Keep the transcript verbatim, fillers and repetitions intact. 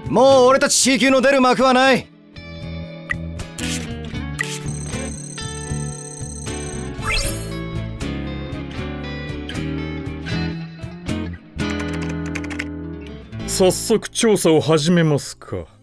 もう俺たち C 級の出る幕はない。 早速調査を始めますか。